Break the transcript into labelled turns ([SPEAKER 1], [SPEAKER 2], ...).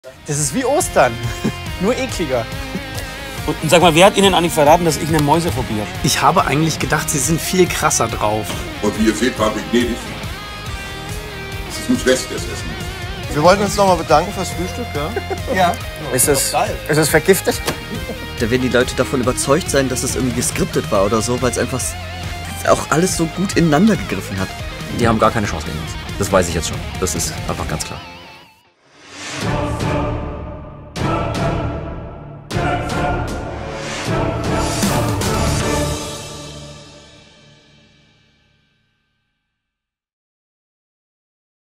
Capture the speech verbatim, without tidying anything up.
[SPEAKER 1] Das ist wie Ostern, nur ekliger.
[SPEAKER 2] Und sag mal, wer hat Ihnen eigentlich verraten, dass ich eine Mäusephobie habe?
[SPEAKER 1] Ich habe eigentlich gedacht, Sie sind viel krasser drauf.
[SPEAKER 3] Und wie ihr seht, waren wir gnädig. Es ist ein schwächstes Essen.
[SPEAKER 4] Wir wollten uns nochmal bedanken fürs Frühstück, ja?
[SPEAKER 1] Ja.
[SPEAKER 5] Ist es, ist es vergiftet? Da werden die Leute davon überzeugt sein, dass es irgendwie geskriptet war oder so, weil es einfach auch alles so gut ineinander gegriffen hat.
[SPEAKER 6] Die haben gar keine Chance gegen uns. Das weiß ich jetzt schon. Das ist einfach ganz klar.